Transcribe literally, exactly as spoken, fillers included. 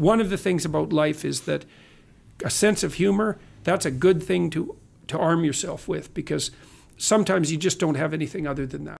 one of the things about life is that a sense of humor, that's a good thing to, to arm yourself with, because sometimes you just don't have anything other than that.